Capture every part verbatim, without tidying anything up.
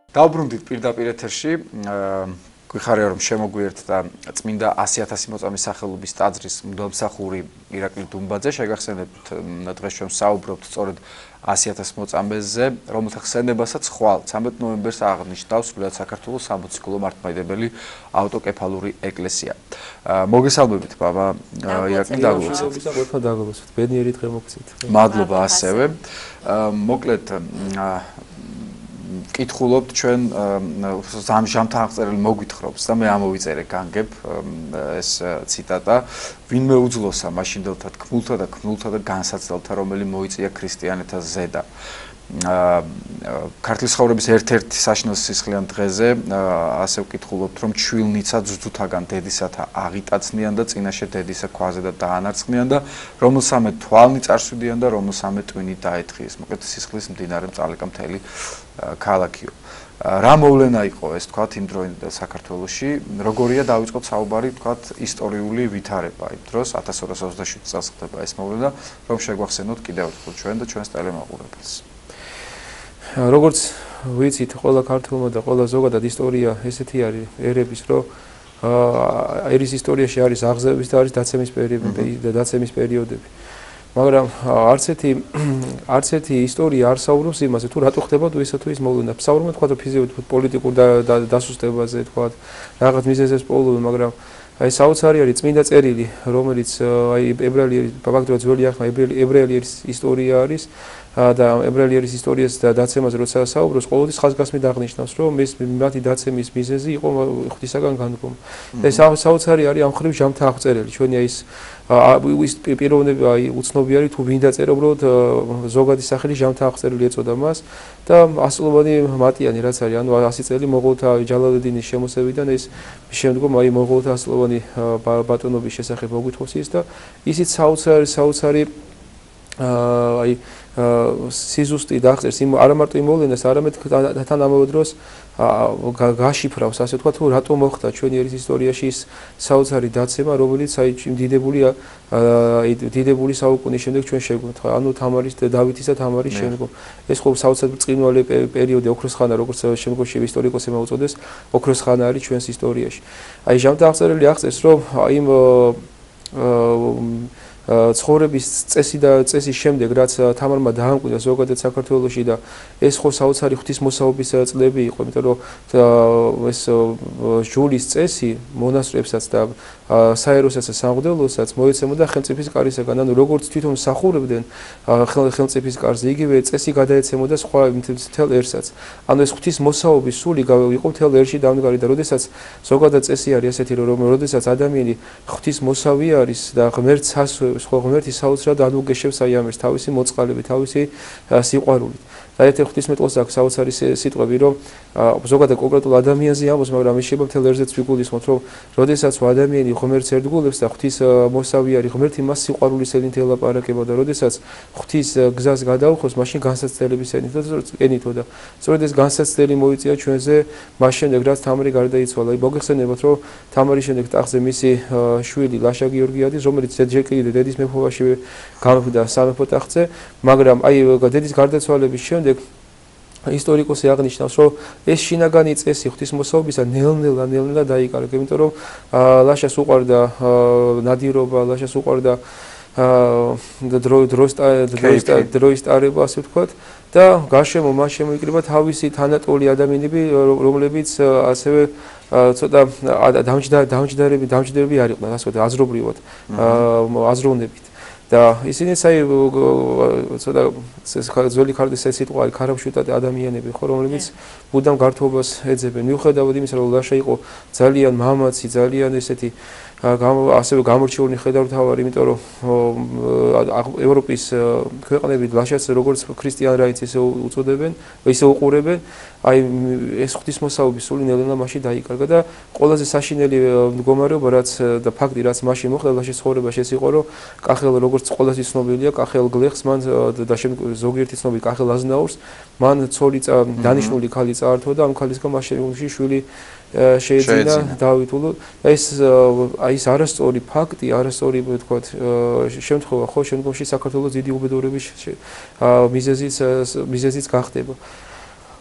დავბრუნდით პირდაპირ ეთერში. გვიხარია რომ შემოგვიერთდა წმინდა ასი ათასი მოწამის სახელობის ტაძრის მღვდელმსახური ირაკლი დუმბაძე. შეგახსენებთ დღეს ჩვენ საუბრობთ სწორედ ასი ათასი მოწამეზე, რომელთა ხსენებასაც ხვალ ცამეტ ნოემბერს აღნიშნავს სრულად საქართველოს სამოციქულო მართლმადიდებელი ავტოკეფალური ეკლესია. მოგესალმებით ბაბა ირაკლი, დაგლოცეთ. დაგლოცეთ. ბედნიერი დღე მოგცეთ. მადლობა ასევე. მოკლედ კითხულობთ ჩვენ ზამთარ აღწერილი მოგვითხრობს და მე ამოვიწერე განგებ ეს ციტატა ვინმე უძლოსა მაშინდელთა თქმულთა და ქმნულთა და განსაცდელთა რომელი მოიწია ქრისტიანეთას ზედა ქართლის ცხოვრების ერთ-ერთ საშინელ სისხლიან დღეზე ასე ვკითხულობთ რომ ჩვილნიცა ძუძუთაგან დედისათა აღიტაცნიან და წინაშე დედისა ქვაზე და დაანარცხნიან და რომელსამე თვალნი წარსვიდიან და რომელსამე ტვინი დაეთხიეს მოკლედ სისხლის მდინარე წალეკა მთელი ქალაქიო. რა მოვლენა იყო ეს თქვათ იმ დროინდელ საქართველოში, როგორია დავიწყოთ საუბარი თქვათ ისტორიული ვითარება იმ დროს ათას ორას ოცდაშვიდ წელს ხდება ეს მოვლენა, რომ შეგვახსენოთ კიდევ ერთხელ ჩვენ და ჩვენს ტელემაყურებელს. როგორც ვიცით, ყველა ქართულმა და ყველა ზოგადად ისტორია ესეთი არის ერების, რომ ერის ისტორიაში არის აღზევების და არის დაცემის პერიოდები და დაცემის პერიოდები. მაგრამ არც ერთი არც ერთი ისტორია არ საუბრობს იმაზე, თუ რატო ხდება თუ ისა თუ ის მოვლენა. საუბრობთ თქვა ფიზიკურ პოლიტიკურ დასუსტებაზე, თქვა რაღაც მიზეზებს პოულობენ, მაგრამ აი საოცარი არის წმინდა წერილი, რომელიც აი ებრაელი ფაქტობრივად ძველი ახლა ებრაელი ისტორია არის და ებრაელი ისტორიას და დაცემაზე როცა საუბრობს, ყოველთვის ხაზგასმით აღნიშნავს, რომ ეს მათი დაცემის მიზეზი იყო ღვთისაგან განდგომა. ეს საოცარი არის ამ ხრივ ჟამთა აღწერილი. ჩვენი აი ის პიროვნები აი უცნობი არის თუ ვინ დაწერა უბრალოდ ზოგადი სახელი ჟამთა აღწერილი ეწოდა მას და ასლოვანი მატიანი რაც არის, ანუ ასი წელი მოღოლთა ჯალალედინის შემოსევიდან ეს შემდგომ აი მოღოლთა ასლოვანი ბატონობის შესახებ მოგვითხოვს ის და ისიც საოცარი საოცარი აი სიზუსტი დაახწერს იმ არა მარტო იმ მოვლენას, არამედ თან ამავე დროს გაშიფრავს, ასე ვთქვათ, თუ რატო მოხდა ჩვენი ერის ისტორიაში ის საოცარი დაცემა, რომელიც აი დიდებული აი დიდებული საუკუნის შემდეგ ჩვენ შეგვეთხა, ანუ თამარის დავითის და თამარის შემდგომ. ეს ხო საოცარ ბრწყინვალე პერიოდი, ოქროს ხანა, როგორც შემდგომში ისტორიკოსებმა უწოდეს, ოქროს ხანა არის ჩვენს ისტორიაში. აი ჟამთა აღწერილი აღწერს, რომ აი ცხოვრების წესი და წესის შემდეგ რაც თამარმა დაამკვიდრა ზოგადად საქართველოში და ეს ხო საოცარი ღვთისმოსაობის წლები იყო, იმიტომ რომ ეს ჟულის წესი მონასტრებსაც და საეროსაც და სამღვდელოსაც მოეცემოდა ხელმწიფის კარისაგან, ანუ როგორც თვითონ მსახურებდნენ ხელმწიფის კარზე, იგივე წესი გადაეცემოდა სხვა მთელ ერსაც. ანუ ეს ღვთისმოსაობის სული იყო მთელ ერში დამდგარი და როდესაც ზოგადად წესი არის ასეთი, რომ როდესაც ადამიანი ღვთისმოსავი არის და ღმერთს ასვევს, ხო ღმერთი საოცრად ადუგეშებს აი ამერს თავისი მოწყალებით, თავისი სიყვარულით. და ერთ ღვთისმეტყველს აქვს საოცარი სიტყვები, რომ ზოგადად კონკრეტულ ადამიანზე ამბობს, მაგრამ ის შეიძლება მთელ ერზეც ვიგულისხმოთ, რომ როდესაც ადამიანი ღმერთს ერდგულებს და ღვთის მოსავი არის, ღმერთი მას სიყვარულის ელით ელაპარაკება და როდესაც ღვთის გზას გადაუხოს, მაშინ განსაცდელების ენითო და სწორედ ეს განსაცდელი მოიწია ჩვენზე მას შემდეგ, რაც თამარი გარდაიცვალა. აი მოგეხსენებათ, რომ თამარის შემდეგ ტახტზე მისი შვილი ლაშა გიორგიადის, რომელიც ჯერ კიდევ დედის მეფობაში გამოვიდა სამეფო ტახტზე, მაგრამ აი დედის გარდაცვალების შემდეგ ისტორიკოსი აღნიშნავს, რომ ეს შინაგანი წესი ღვთისმოსაობისა ნელ-ნელა ნელ-ნელა დაიკარგა, იმიტომ რომ ლაშას უყვარდა ნადირობა, ლაშას უყვარდა დროის ტარება, ასე ვთქვათ და გარშემო მას შემოიკრიბა თავისი თანატოლი ადამიანები, რომლებიც ასევე ცოტა დამჯდარები დამჯდარები არ იყვნენ, ასე ვთქვათ, აზრობრივად, აზროვნებით. და ისინიც აი ცოტა ძველი ქართლის ეს სიტყვა არის ქარავშუტატე ადამიანები ხო, რომლებიც ბუდამ გართობას ეძებენ. მიუხედავად იმისა, რომ ლაშა იყო ძალიან მამაცი, ძალიან ესეთი ასევე გამორჩეული ხედავთავარი, იმიტომ რომ ევროპის ქვეყნები ლაშას როგორც ქრისტიან რაინც ისე უწოდებენ, ისე უყურებენ, აი ეს ღვთისმოსაობის სული ნელ-ნელა მასში დაიკარგა და ყველაზე საშინელი მდგომარეობა რაც და ფაქტი რაც მასში მოხდა ლაშის ცხოვრებაში ეს იყო, რომ კახელ როგორც ყველაზე ცნობილია, კახელ გლეხს მან და შემდგომ ზოგიერთი ცნობილი კახელ აზნაურს მან ცოლი დანიშნული ქალი წაართვა და ამ ქალისგან მას შემდგომში შვილი შეეძინა დავითულო. ეს აი ეს არასწორი ფაქტი, არასწორი ვთქვათ შემთხვევა ხო შემდგომში საქართველოს დიდი უბედურების მიზეზიც მიზეზიც გახდება.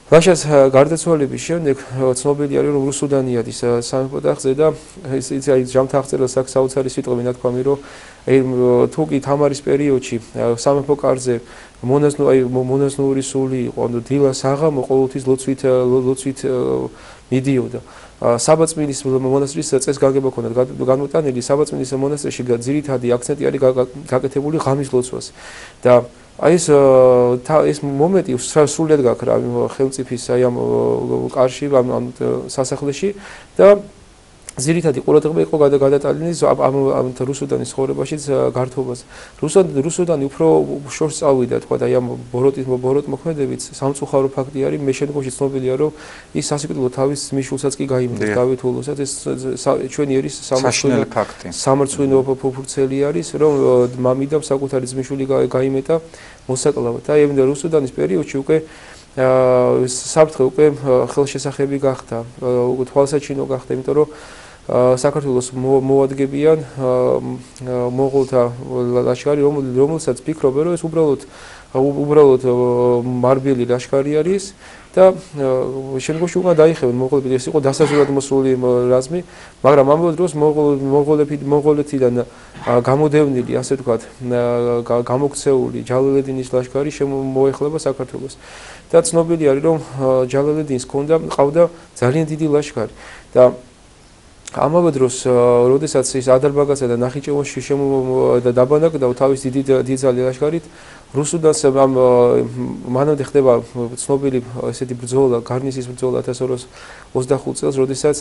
ლაშას გარდაცვალების შემდეგ ცნობილი არის რომ რუსუდანიად ის სამეფო ტახტზე და ის ის აი ჯამთაღწერილს აქვს საოცარი სიტყვები ნათქვამი რომ აი თუ კი თამარის პერიოდში სამეფო კარზე მონაზნო აი მონაზნური სული იყო ანუ დილას აღამო ყოველთვის ლოცვით ლოცვით მიდიოდა საბაწმინის მონასტრის წეს გაგება ქონდა განმოტანილი საბაწმინის მონასტრში ძირითადი აქცენტი არის გაკეთებული ღამის ლოცვას და აი ეს ეს მომენტი სრულად გაქრა ხელმწიფის აი ამ კარში ამ სასახლეში და ძირითადი ყურადღება იყო გადატანილი ამ რუსუდანის ცხოვრებაშიც გართობას. რუსუდანი უფრო შორს წავიდა, თქვა და აი ამ ბოროტის ბოროტ მოქმედებით სამწუხარო ფაქტი არის, მე შემდგომში ცნობილია რომ ის სასიკვდილო თავის მიშულსაც კი გაიმართა გავითულოსაც ეს ჩვენი ერის სამართლიანი ფაქტი. სამართლიანი ფურცელი არის რომ მამიდამ საკუთარი ძმისშვილი გაიმეტა მოსაკლავად. აი ამ რუსუდანის პერიოდში უკვე საფრთხე უკვე ხელშესახები გახდა, უკვე თვალსაჩინო გახდა, იმიტომ რომ საქართველოს მოადგებიან მონღოლთა ლაშქარი, რომელსაც ფიქრობენ, რომ ეს უბრალოდ უბრალოდ მარბილი ლაშქარი არის და შემდგომში უკვე დაიხევენ მონღოლები, ეს იყო დასაზურად მოსული რაზმი, მაგრამ ამ დროს მონღოლები მონღოლეთიდან გამოდევნილი, ასე ვთქვათ, გამოქცეული ჯალალედინის ლაშქარი შემოეხლება საქართველოს. და ცნობილი არის, რომ ჯალალედინს ჰქონდა ყავდა ძალიან დიდი ლაშქარი და ამავე დროს, როდესაც ის ადარბაგასა და ნახიჩევანში დაბანაკდა თავის დიდი დიდძალი ლაშქარით, რუსუდანს ამ მანამდე ხდება ცნობილი ესეთი ბრძოლა, გარნისის ბრძოლა ათას ორას ოცდახუთ წელს, როდესაც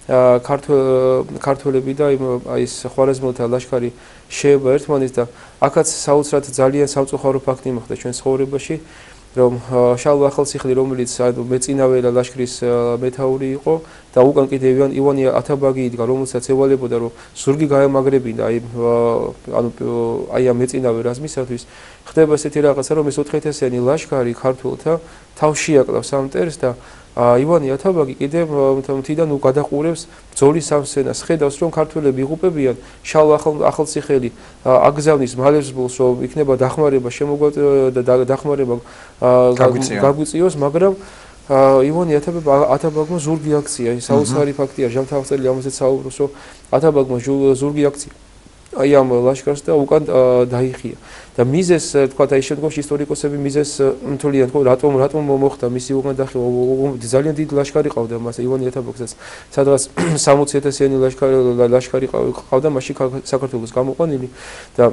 ქართველები და აი ეს ხვარაზმელთა ლაშქარი შეება ერთმანეთს და აქაც საოცრად ძალიან სამწუხარო ფაქტი მოხდა ჩვენ ცხოვრებაში. რომ შალვა ახალციხლი რომელიც მეწინავე ლაშქრის მეთაური იყო და უკან კიდე ივანი ათაბაგი იდგა რომელსაც ევალებოდა რომ ზურგი გაემაგრებინა აი ანუ აი ამ მეწინავე რაზმისათვის ხდება ესეთი რაღაცა რომ ეს ოთხ ათასიანი ლაშქარი ქართველთა თავში აკლავს ამ მტერს და ივანი ათაბაგი კიდე მთიდან გადაყურებს ბრძოლის სამსცენას ხედავს რომ ქართველები იღუპებიან შალვა ახალციხელი აგზავნის მალერსბოლს რომ იქნება დახმარება შემოგვაწევა დახმარება გაგვიწიოს მაგრამ ივანი ათაბაგმა ზურგი აქცია საოცარი ფაქტია ჟამთაღწელი ამაზე საუბრობს რომ ათაბაგმა ზურგი აქცია აი ამ ლაშქარს და უკან დაიხია და მიზეს თქვა აი შემდგომში ისტორიკოსები მიზეს მთლიან თქო რატომ რატომ მოხდა მისი უკან დახევა ძალიან დიდი ლაშქარი ყავდა მას ივანი ათაბაგსაც სადღაც სამოცი ათასიანი ლაშქარი ლაშქარი ყავდა მასში საქართველოს გამოყვანილი და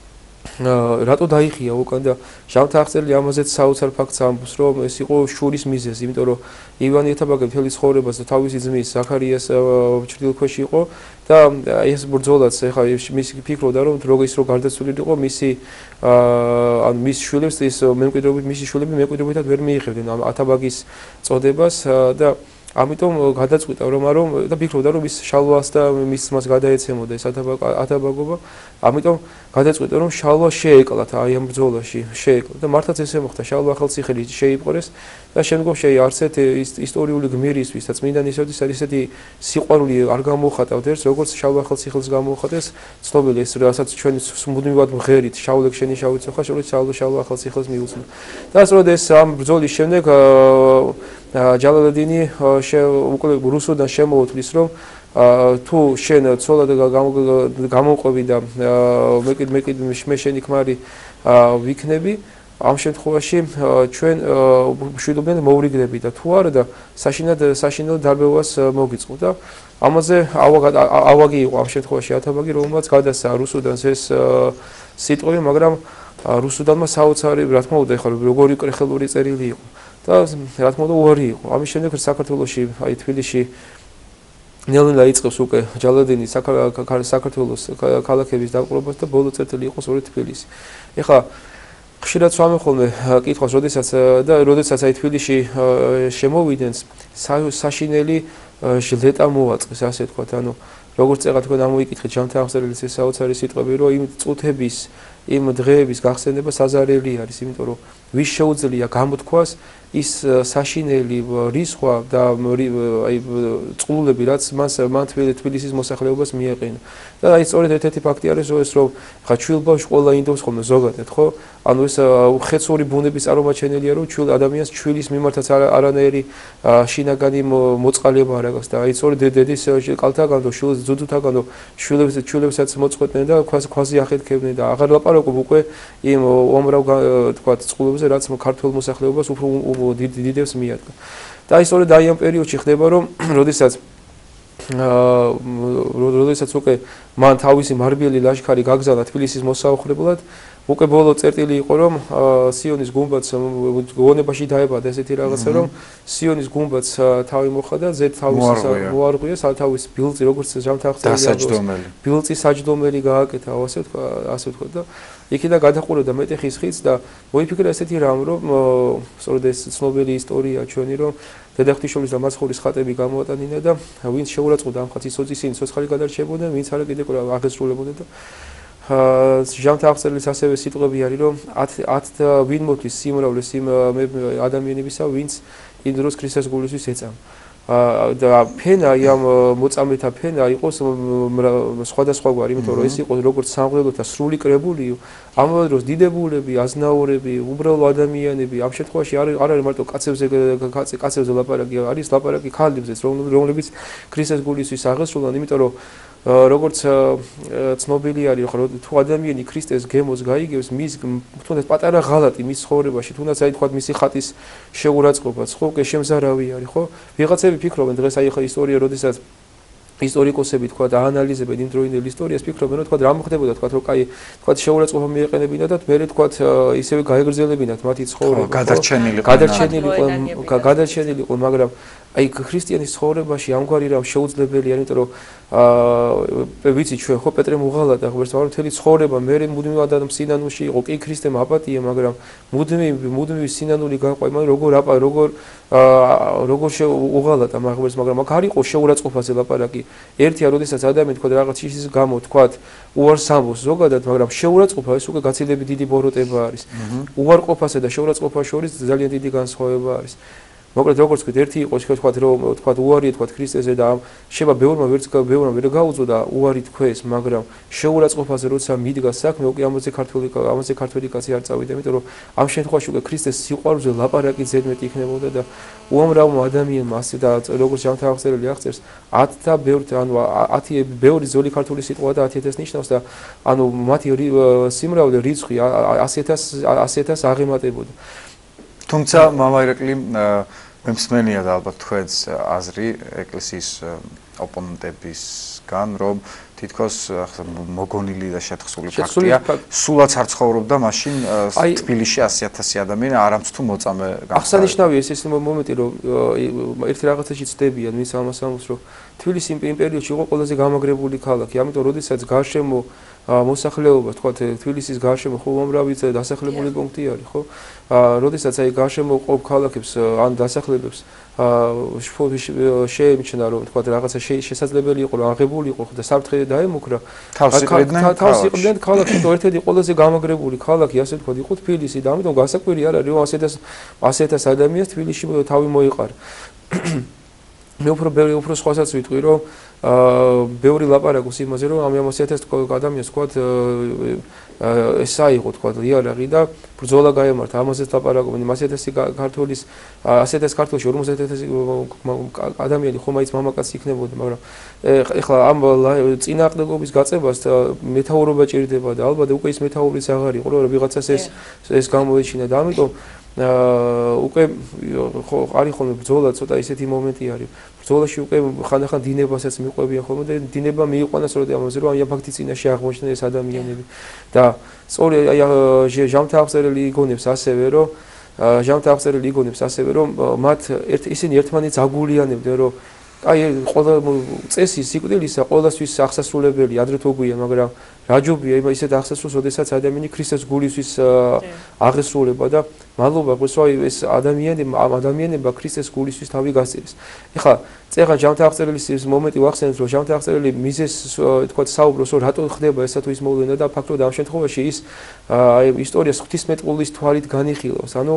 რატო დაიხია უკან და ჟამთაღწელი ამაზეც საოცარ ფაქტს ამბობს რომ ეს იყო შურის მიზეზი იმიტომ რომ ივანი ათაბაგი მთელი ცხოვრებას თავისი ძმის ზაქარიას ჭრილქვეშ იყო და ეს ბრძოლაც ეხლა მისი ფიქრობდა რომ როგორიც რო გარდაცვლილი იყო მისი ან მის შვილებს ის მემკვიდრეობით მისი შვილები მემკვიდრეობითად ვერ მიიღებდნენ ამ ათაბაგის წოდებას და ამიტომ გადაწყვიტა რომ არო და ფიქრობდა რომ ის შალვას და მის ძმას გადაეცემოდა ეს ათაბაგობა ამიტომ გადაწყვიტა რომ შალვა შეეკლათ აი ამ ბრძოლაში შეეკლათ და მართლაც ესე მოხდა შალვა ახალციხელი შეიპყრეს და შემდგომში აი არცეთ ისტორიული გმირისთვის და წმინდა ნისოთვის ისეთი სიყვარული არ გამოუხატავთ ერთ როგორც შალვა ახალციხელს გამოუხატეს ცნობილი ეს რასაც ჩვენ მუდმივად მღერით შავლეკ შენი შავი ცოხა შალვა შალვა ახალციხელს მიუძღვნა და სწორედ ეს ამ ბრძოლის შემდეგ ჯალალედინი უკვე რუსუდან შემოუთმის რომ თუ შენ ცოლად გამოყვები და მე მე შენი ქმარი ვიქნები ამ შემთხვევაში ჩვენ მშვიდობიან მოვრიგდები და თუ არა და საშინად საშინელ დარბევას მოგიწყო და ამაზე ავაგი იყო ამ შემთხვევაში ათაბაგი რომელმაც გადასცა რუსუდანს ეს სიტყვები მაგრამ რუსუდანმა საოცარი რა თქმა უნდა ეხლა როგორი კრეხელური წერილი იყო და რა თქმა უნდა უარი იყო ამის შემდეგ საქართველოში აი თბილისში ნელ-ნელა იწყებს უკვე ჯალალედინის საქართველოს ქალაქების დაყრობას და ბოლო წერტილი იყო სწორედ თბილისი ეხლა ხშირად ვამბობ ხოლმე კითხვას როდესაც და როდესაც აი თბილისში შემოვიდნენ საშინელი ჟლეტა მოაწყეს ასე ვთქვათ ანუ როგორც წეგა თქვენ ამოიკითხეთ ჟამთაღწელის ეს საოცარი სიტყვები რომ იმ წუთების იმ დღეების გახსენება საზარელი არის, იმიტომ რომ ვის შეუძლია გამოთქვას ის საშინელი რისხვა და აი წყლულები რაც მას მან თბილისის მოსახლეობას მიეყენა. და აი სწორედ ერთ-ერთი ფაქტი არის ეს რომ ხა ჩვილბავშვი ყველა ინდოს ხოლმე ზოგადად ხო? ანუ ეს ხეცური ბუნების წარმომაჩენელია რომ ჩვილ ადამიანს ჩვილის მიმართაც არანაირი შინაგანი მოწყალება არ აქვს და აი სწორედ დედის კალთაგან და შვილის ძუძუთაგან და შვილებს ჩვილებსაც მოწყვეტდნენ და ქვას ქვაზე ახეთქებდნენ და აღარ ლაპარაკობ უკვე იმ უამრავ თქვა წყლებზე რაც ქართულ მოსახლეობას უფრო დიდებს მიადგა. და აი სწორედ აი ამ პერიოდში ხდება რომ როდესაც აა როდესაც უკვე მან თავისი მარბიელი ლაშქარი გაგზავნა თბილისის მოსაუხრებლად უკვე ბოლო წერტილი იყო რომ სიონის გუმბათს გონებაში დაებადა ესეთი რაღაცა რომ სიონის გუმბათს თავი მოხდა ზედ თავის მოარღვია სათავის ბილწი როგორც ჟამთაღწეველი ბილწი საჯდომელი გააკეთა ასე თქვა ასე თქვა და იქიდან გადაყურებდა მეტი ხის-ხიც და მოიფიქრა ესეთი რამ რომ სწორედ ეს ცნობილი ისტორია ჩვენი რომ დედაღვთისმშობლის და მაცხოვრის ხატები გამოატანინა და ვინც შეურაცხყოფდა ამ ხატის ისინი სოცხალი გადარჩებოდნენ ვინც არა კიდე აღესრულებოდნენ და ჟამთაღწევის ასევე სიტყვები არის რომ ათ ვინ მოთვის სიმრავლეს იმ ადამიანებისა ვინც იმ დროს ქრისტეს გულისთვის ეწამა და ფენა ამ მოწამეთა ფენა იყოს სხვადასხვაგვარი იმიტომ რომ ეს იყო როგორც სამღვდელოთა სრული კრებული ამავე დროს დიდებულები აზნაურები უბრალო ადამიანები ამ შემთხვევაში არ არის მარტო კაცებზე კაცებზე ლაპარაკი არის ლაპარაკი ქალებზეც რომლებიც ქრისტეს გულისთვის აღესრულან იმიტომ რომ როგორც ცნობილი არის ხო თუ ადამიანი ქრისტეს გემოს გაიგებს მის თუნდაც პატარა ღალატი მის ცხოვრებაში თუნდაც აი თქვა მისი ხატის შეურაცხყოფაც ხო უკვე შემზარავი არის ხო ვიღაცები ფიქრობენ დღეს აი ხო ისტორია როდესაც ისტორიკოსები თქვა და ანალიზებენ იმ დროინდელ ისტორიას ფიქრობენ რომ თქვა რა მოხდებოდა თქვა რომ კაი თქვა შეურაცხყოფა მიეყენებინა და მე თქვა ისევე გაეგრძელებინათ მათი ცხოვრება გადარჩენილი გადარჩენილი გადარჩენილი იყო მაგრამ აი ქრისტიანის ცხოვრებაში ამგვარი რამ შეუძლებელია იმიტომ რომ აა ვიცი ჩვენ ხო პეტრე მუღალადა ღმერთს ვარ მთელი ცხოვრება მე მუდმივად სინანულში იყო კი ქრისტემ აპატია მაგრამ მუდმივი მუდმივი სინანული გაყვა მაგრამ როგორ აპა როგორ აა როგორ შეუღალადა ღმერთს მაგრამ აქ არ იყო შეურაცხყოფაზე ლაპარაკი ერთია როდესაც ადამიანი თქვა რაღაც ის გამო თქვა უარს ამბობს ზოგადად მაგრამ შეურაცხყოფა ეს უკვე გაცილებით დიდი ბოროტება არის უარყოფასა და შეურაცხყოფას შორის ძალიან დიდი განსხვავება არის მოკლედ როგორც ვთქვით ერთი იყო თქვა რომ თქვა უარია თქვა ქრისტეზე და შეება ბევრმა ვერც ბევრმა ვერ გაუძლო და უარი თქვეს მაგრამ შეურაცხყოფაზე როცა მიდგა საქმე უკვე ამაზე ქართული ამაზე ქართული კაცი არ წავიდა იმიტომ რომ ამ შემთხვევაში უკვე ქრისტეს სიყვარულზე ლაპარაკი ზედმეტი იქნებოდა და უამრავ ადამიანმა ასე და როგორც ჟამთაღწეველი აღწერს ათ და ბევრ ანუ ათი ბევრი ზოლი ქართული სიტყვა და ათი ათას ნიშნავს და ანუ მათი სიმრავლე რიცხვი ასი ათას აღემატებოდა თუმცა მამა ირაკლი მე მსმენია და ალბათ თქვენს აზრი ეკლესიის ოპონენტებისგან რომ თითქოს მოგონილი და შეთხსული ფაქტია სულაც არ ცხოვრობდა მაშინ თბილისში ასი ათასი ადამიანი არამც თუ მოწამე გახდა აღსანიშნავია ეს ის მომენტი რომ ერთი რაღაცაში ცდებიან მის ამას ამბობს რომ თბილისი იმ პერიოდში იყო ყველაზე გამაგრებული ქალაქი ამიტომ როდესაც გარშემო მოსახლეობა თქვა თბილისის გარშემო ხო უამრავი დასახლებული პუნქტი არის ხო როდესაც აი გარშემო ყოფ ქალაქებს ან დასახლებებს შეემჩნა რომ თქვა რაღაცა შესაძლებელი იყო რომ აღებული იყო და საფრთხე დაემუქრა თავს იყრიდნენ თავს იყრიდნენ ქალაქში თუ ერთ-ერთი ყველაზე გამაგრებული ქალაქი ასე თქვა იყო თბილისი და ამიტომ გასაკვირი არ არის რომ ასი ათას ადამიანს თბილისში თავი მოიყარა მე უფრო ბევრი უფრო სხვასაც ვიტყვი რომ აა ბევრი ლაპარაკობს იმაზე რომ ამ ასი ათას ადამიანს თქვა ეს აიღო თქვა იარაღი და ბრძოლა გაემართა ამაზე ლაპარაკობენ ასი ათასი ქართულის ასი ათას ქართულში ორმოცდაათ ათასი ადამიანი ხომ მაინც მამაკაცი იქნებოდა მაგრამ ეხლა ამ წინააღმდეგობის გაწევას მეთაურობა ჭირდება და ალბათ უკვე ის მეთაურიც აღარ იყო რომ ვიღაცას ეს ეს გამოეჩინა და ამიტომ უკვე ხო არის ხოლმე ბრძოლა ცოტა ისეთი მომენტი არის ბრძოლაში უკვე ხანდახან დინებასაც მიყვებიან ხოლმე და დინება მიიყვანას რომ ამაზე რომ ამ ფაქტის წინაშე აღმოჩნდნენ ეს ადამიანები და სწორი აი ჟამთაღწეველი იგონებს ასევე რომ ჟამთაღწეველი იგონებს ასევე რომ მათ ისინი ერთმანეთს აგულიანებდნენ რომ აი ყველა წესი სიკვდილისა ყოველთვის აღსასრულებელი ადრე თუ გვია მაგრამ რაჯობია იმ ისეთ აღსასრულს როდესაც ადამიანი ქრისტეს გულისთვის აღესრულება და მადლობა გესვაი ეს ადამიანებმა ამ ადამიანებმა ქრისტეს გულისთვის თავი გასწირეს. ეხლა წეღან ჟამთა აღწერილის მომენტი ვახსენეთ რომ ჟამთა აღწერილი მიზეს თქვა საუბრობს რომ რატო ხდება ესა თუ ის მოვლენა და ფაქტობრივად ამ შემთხვევაში ის აი ისტორიას ღვთისმეტყველის თვალით განიხილავს. ანუ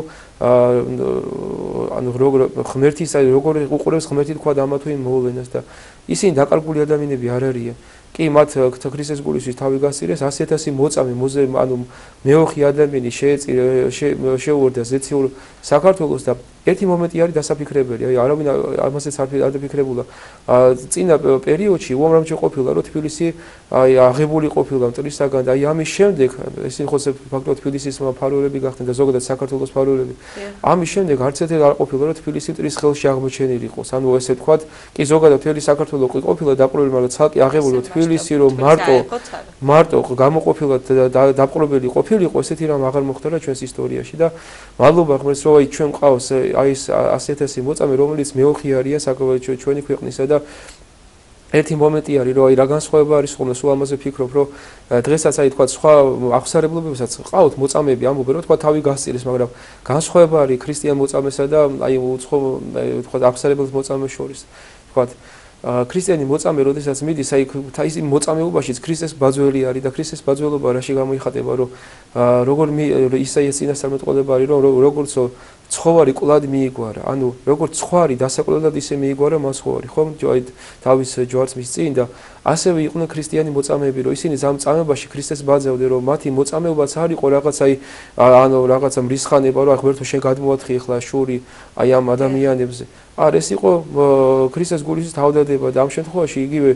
ანუ როგორ ღმერთის აი როგორ უყურებს ღმერთი თქვა ამა თუ იმ მოვლენას და ისინი დაკარგული ადამიანები არ არიან. კი მათ ქრისტეს გულისთვის თავი გასწირეს ასი ათასი მოწამე მოზე ანუ მეოხი ადამიანი შეუერთდა ზეციურ საქართველოს და ერთი მომენტი არის დასაფიქრებელი აი არავინ ამასაც არ დაფიქრებულა წინა პერიოდში უამრავი ყოფილა რომ თბილისი აი აღებული ყოფილა მტრისაგან და აი ამის შემდეგ ისინი ხო ფაქტობრივად თბილისის მფარველები გახდნენ და ზოგადად საქართველოს მფარველები ამის შემდეგ არც ერთი არ ყოფილა რომ თბილისი მტრის ხელში აღმოჩენილი იყოს ანუ ესე ვთქვათ კი ზოგადად მთელი საქართველო ყოფილა დაპყრობილი მაგრამ ცალკე აღებული თბილისი რომ მარტო მარტო გამოყოფილად დაპყრობილი ყოფილიყო ესეთი რამ აღარ მოხდა ჩვენს ისტორიაში და მადლობა ღმერთს რომ აი ჩვენ ყავს აი ეს ასი ათასი მოწამე რომელიც მეოხი არიან საკუთარ ჩვენი ქვეყნისა და ერთი მომენტი არის რომ აი რა განსხვავება არის ხოლმე სულ ამაზე ვფიქრობ რომ დღესაც აი თქვა სხვა აღსარებლებებსაც ყავთ მოწამეები ამბობენ რომ თქვა თავი გასწირეს მაგრამ განსხვავება არის ქრისტიან მოწამესა და აი უცხო თქვა აღსარებელს მოწამეს შორის თქვა ქრისტიანი მოწამე როდესაც მიდის აი ის მოწამეობაშიც ქრისტეს ბაძველი არის და ქრისტეს ბაძველობა რაში გამოიხატება რომ როგორ ისაიას წინასწარმეტყველება არის რომ როგორც ცხოვარი კლად მიიგვარა ანუ როგორც ცხვარი დასაკვირველად ისე მიიგვარა მას ცხოვარი ხომ აი თავის ჯვარს მის წინ და ასევე იყვნენ ქრისტიანი მოწამეები რომ ისინი ზამ წამებაში ქრისტეს ბაძავდნენ რომ მათი მოწამეობაც არ იყო რაღაც აი ანუ რაღაცა მრისხანება რომ ღმერთო შენ გადმოათხი ახლა შური აი ამ ადამიანებზე არ ეს იყო ქრისტეს გულისთვის თავდადება და ამ შემთხვევაში იგივე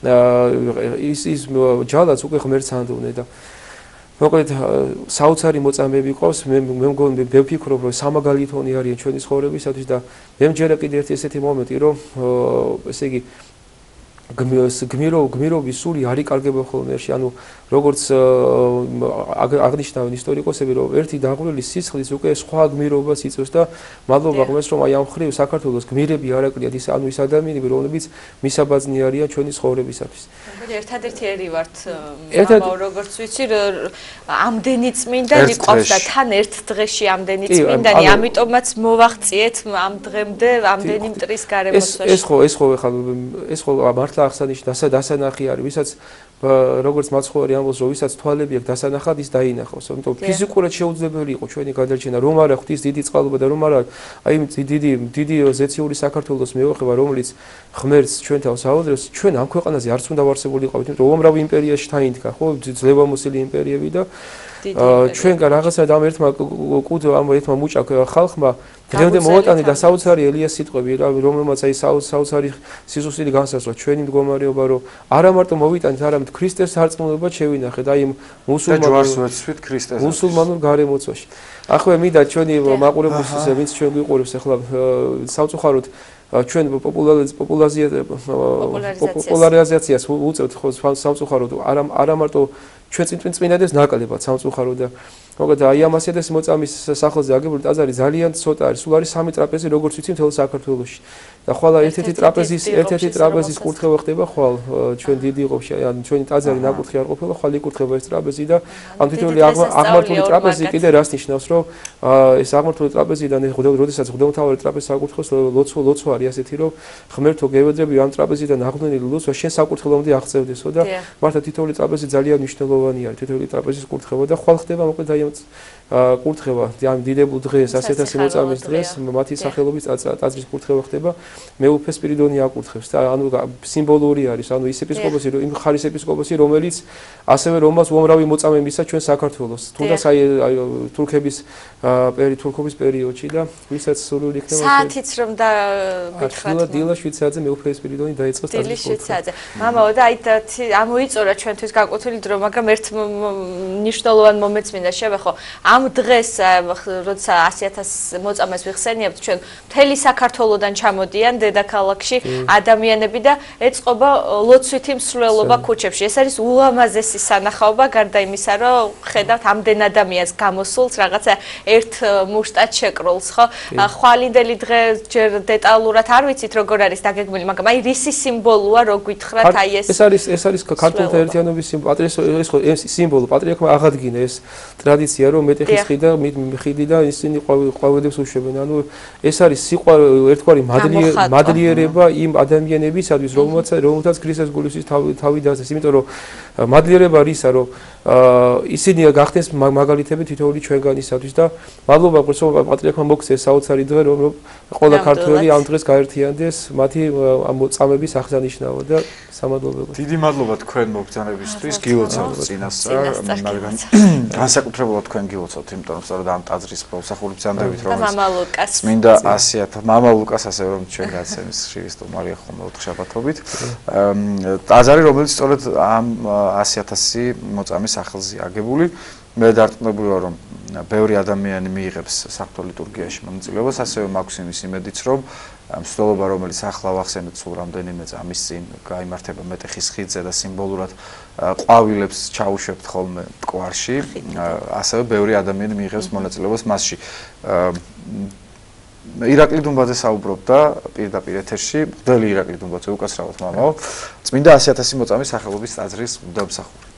ის ის ჯალაც უკვე ღმერთს ანდოვნე და მოკლედ საოცარი მოწამეები ყავს მე მე მგონი მე ვფიქრობ რომ სამაგალითონი არიან ჩვენი ცხოვრებისათვის და მე მჯერა კიდე ერთი ესეთი მომენტი რომ ესე იგი გმირო გმირობის სული არ იკარგება ხოლმე ერში ანუ როგორც აღნიშნავენ ისტორიკოსები რომ ერთი დაღვრილი სისხლის უკვე სხვა გმირობას იწვევს და მადლობა ღმერთს რომ აი ამ ხრივ საქართველოს გმირები არ აკლიათ ის ანუ ის ადამიანები რომლებიც მისაბაძნი არიან ჩვენი ცხოვრებისათვის ერთადერთი ერი ვართ მამაო როგორც ვიცი ამდენი წმინდანი ყავს და თან ერთ დღეში ამდენი წმინდანი ამიტომაც მოვაღწიეთ ამ დღემდე ამდენი მტრის გარემოცვაში ეს ხო ეს ხო ეხლა ეს ხო მართლა აღსანიშნავია დასანახი არის ვისაც როგორც მაცხოვარი ამბობს რომ ვისაც თვალები აქვს დასანახად ის დაინახავს იმიტომ ფიზიკურად შეუძლებელი იყო ჩვენი გადარჩენა რომ არა ღვთის დიდი წყალობა და რომ არა აი დიდი დიდი ზეციური საქართველოს მეოხება რომელიც ღმერთს ჩვენ თავს აუძლებს ჩვენ ამ ქვეყანაზე არც უნდა ვარსებულიყავით იმიტომ რომ უამრავი იმპერიაში დაინდგა ხო ძლევამოსილი იმპერიები და ჩვენგან რაღაცა და ამ ერთმა კუდ ამ ერთმა მუჭა ხალხმა დღემდე მოვატანე და საოცარი ელიას სიტყვები რომელმაც აი საოცარი სიზუსტით განსაზღვრა ჩვენი მდგომარეობა რომ არა მარტო მოვიტანეთ არამედ ქრისტეს სარწმუნოებად შევინახეთ აი მუსულმანურ გარემოცვაში ახლა მინდა ჩვენი მაყურებლისთვის ვინც ჩვენ გვიყურებს ახლა სამწუხაროდ ჩვენ პოპულარიზაციას უწევთ ხო სამწუხაროდ არა არა მარტო ჩვენ წინწინადებს ნაკლებად სამწუხაროდ და მოკლედ აი ამ ასი ათასი მოწამის სახელზე აგებული ტაძარი ძალიან ცოტა არის სულ არის სამი ტრაპეზი როგორც ვიცი მთელ საქართველოში და ხვალ ერთ-ერთი ტრაპეზის ერთ-ერთი ტრაპეზის კურთხევა ხდება ხვალ ჩვენ დიდი იყო ან ჩვენი ტაძარი ნაკურთხი არ ყოფილა ხვალ იკურთხება ეს ტრაპეზი და ამ თითოეული აღმართული ტრაპეზი კიდე რას ნიშნავს რომ ეს აღმართული ტრაპეზიდან როდესაც ღვთისმთავარი ტრაპეზს აკურთხოს ლოცვა ლოცვა არის ასეთი რომ ღმერთო გევედრები ამ ტრაპეზიდან აღგნილი ლოცვა შენ საკურთხევლამდე აღწევდესო და მართლა თითოეული ტრაპეზი ძალიან მნიშვნელოვანი არის თითოეული ტრაპეზის კურთხევა და ხვალ ხდება მოკლედ აი კურთხევა ამ დიდებულ დღეს ასი ათასი მოწამის დღეს მათი სახელობის ტაძრის კურთხევა ხდება მეუფე სპირიდონი აკურთხებს და ანუ სიმბოლური არის ანუ ის ეპისკოპოსი იმ ხარის ეპისკოპოსი რომელიც ასევე რომას უამრავი მოწამე მისცა ჩვენ საქართველოს თუნდაც აი თურქების პერი თურქობის პერიოდში და ვისაც სურვილი იქნება საათიც რომ და გითხრათ დილა შვიცაძე მეუფე სპირიდონი დაიწყო ტაძრის კურთხევა მამაო და აი ამოიწორა ჩვენთვის გაკვეთილი დრო მაგრამ ერთ მნიშვნელოვან მომენტს მინდა შევეხო ამ დღეს როცა ასი ათასი მოწამეს ვიხსენიებთ ჩვენ მთელი საქართველოდან ჩამოდიან დედაქალაქში ადამიანები და ეწყობა ლოცვითი მსვლელობა ქუჩებში ეს არის ულამაზესი სანახაობა გარდა იმისა რომ ხედავთ ამდენ ადამიანს გამოსულს რაღაცა ერთ მუშტად შეკროლს ხო ხვალინდელი დღე ჯერ დეტალურად არ ვიცით როგორ არის დაგეგმილი მაგრამ აი რისი სიმბოლოა რო გითხრათ აი ეს ეს არის ეს არის ქართულთა ერთიანობის სიმბოლო პატრიარქოს ეს სიმბოლო პატრიარქმა აღადგინა ეს ტრადიცია რომ მეტი მეხის ხიდი და ხიდი და ისინი ყვავილედებს უშვებენ. ანუ ეს არის სიყვარული ერთგვარი მადლიერება იმ ადამიანებისათვის, რომელთაც რომელთაც ქრისტეს გულისთვის თავი თავი დასდეს, იმიტომ რომ მადლიერება რისა, რომ ისინი გახდეს მაგალითები თითოეული ჩვენგანისათვის და მადლობა გულწრფელმა პატრიარქმა მოგცეს საოცარი დღე, რომ ყველა ქართველი ამ დღეს გაერთიანდეს მათი მოწამების აღსანიშნავად და სამადლობელად. დიდი მადლობა თქვენ მოგზაურობისთვის, გილოცავთ წინასწარ, მაგრამ განსაკუთრებულად თქვენ გილოცავთ, იმიტომ რომ სწორედ ამ ტაძრის მოსახულების ანდებით რომ მამა ლუკას წმინდა ასიათ მამა ლუკას ასე რომ ჩვენ გაცემის შირის თომარი ახლა ოთხშაბათობით. ტაძარი რომელიც სწორედ ამ ასი ათასი მოწამის სახელზე აგებული. მე დარწმუნებული ვარ, რომ ბევრი ადამიანი მიიღებს საღვთო ლიტურგიაში მონაწილეობას, ასევე მაქვს იმის იმედიც, რომ მსვლელობა, რომელიც ახლა ვახსენეთ სულ რამდენიმე წამის წინ გაიმართება მეტეხის ხიდზე და სიმბოლურად ყვავილებს ჩაუშვებთ ხოლმე მტკვარში, ასევე ბევრი ადამიანი მიიღებს მონაწილეობას მასში. ირაკლი დუმბაძე საუბრობდა პირდაპირ ეთერში, მღვდელი ირაკლი დუმბაძე, უკაცრავად მამაო, წმინდა ასი ათასი მოწამის სახელობის ტაძრის მღვდელმსახური.